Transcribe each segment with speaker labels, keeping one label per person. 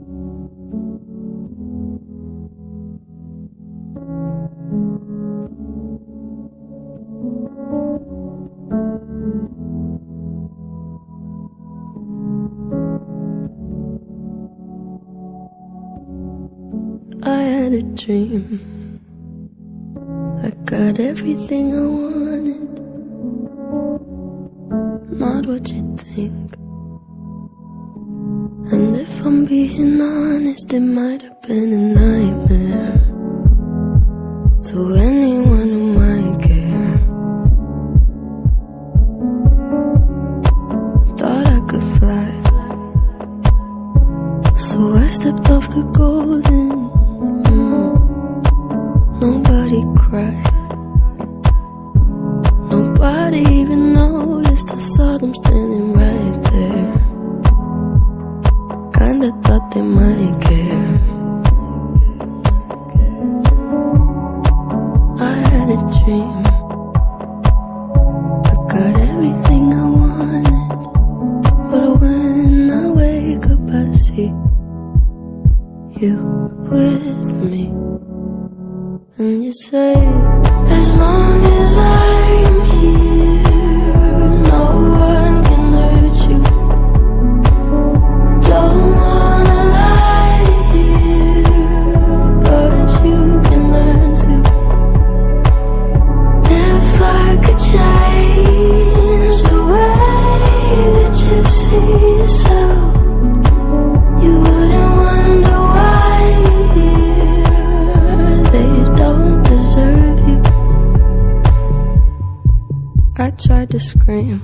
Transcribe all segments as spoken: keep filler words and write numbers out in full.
Speaker 1: I had a dream, I got everything I wanted, not what you think. And if I'm being honest, it might have been a nightmare to anyone who might care. Thought I could fly, so I stepped off the golden. Nobody cried, nobody even noticed. I saw them standing right there, kinda thought they might care. I had a dream, I got everything I wanted, but when I wake up I see you with me. And you say, as long as I'm here, no one can hurt you. Don't wanna lie here, but you can learn to. If I could change the way that you see yourself, you wouldn't wonder why they don't deserve you. I tried to scream,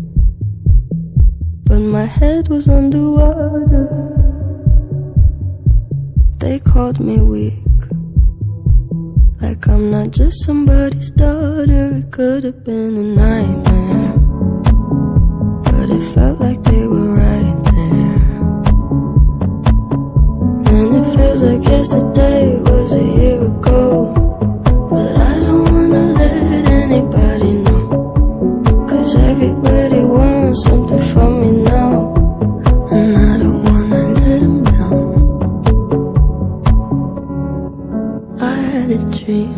Speaker 1: but my head was underwater. They called me weak, like I'm not just somebody's daughter. It could have been a nightmare, but it felt like they were right there. And it feels like yesterday was a year ago, but I don't wanna let anybody know, 'cause everybody wants something from me now, and I don't wanna let them down. I had a dream,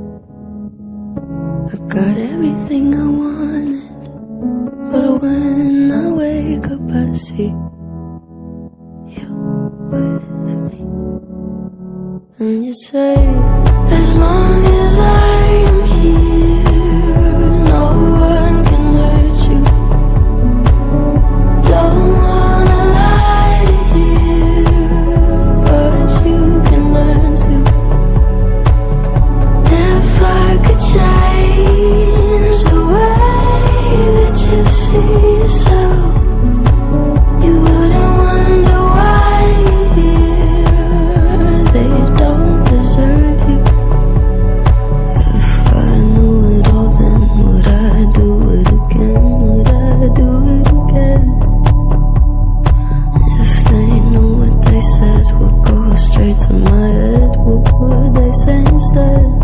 Speaker 1: I got everything I wanted, but when I wake up I see you with me. And you say, as long as I'm here, no one can hurt you. Don't wanna lie here, but you can learn to. If I could change the way that you see yourself, you wouldn't wonder why they don't deserve you. If I knew it all, then would I do it again? Would I do it again? If they knew what they said would go straight to my head, what would they say instead?